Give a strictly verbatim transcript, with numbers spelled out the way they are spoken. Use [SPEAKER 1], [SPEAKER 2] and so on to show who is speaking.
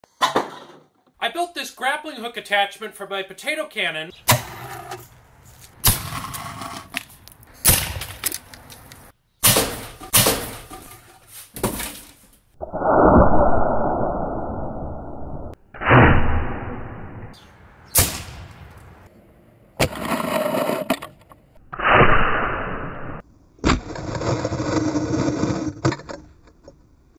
[SPEAKER 1] I built this grappling hook attachment for my potato cannon.